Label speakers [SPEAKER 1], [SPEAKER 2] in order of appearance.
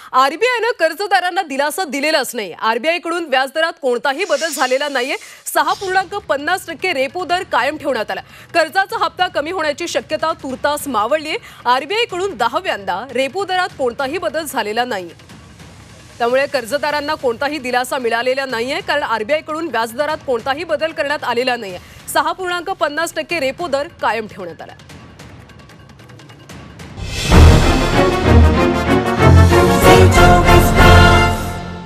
[SPEAKER 1] आरबीआयनं कर्जदारांना दिलासा दिलेलाच नाही। आरबीआयकडून व्याजदरात कोणताही बदल झालेला नाहीये। 6.50% रेपो दर कायम ठेवण्यात आला। कर्जाचा हप्ता कमी होण्याची शक्यता तुर्तास मावळली आहे। आरबीआयकडून 10व्यांदा रेपो दरात कोणताही बदल झालेला नाहीये। त्यामुळे कर्जदारांना कोणताही दिलासा मिळालेला नाहीये, कारण आरबीआयकडून व्याजदरात कोणताही बदल करण्यात आलेला नाहीये। 6.50% रेपो दर कायम ठेवण्यात आला।